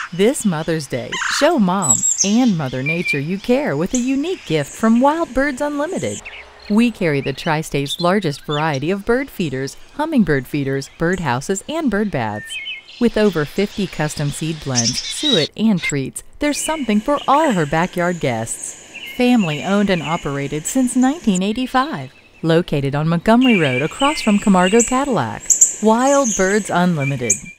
This Mother's Day, show Mom and Mother Nature you care with a unique gift from Wild Birds Unlimited. We carry the Tri-State's largest variety of bird feeders, hummingbird feeders, birdhouses, and bird baths. With over 50 custom seed blends, suet, and treats, there's something for all her backyard guests. Family owned and operated since 1985. Located on Montgomery Road across from Camargo Cadillac. Wild Birds Unlimited.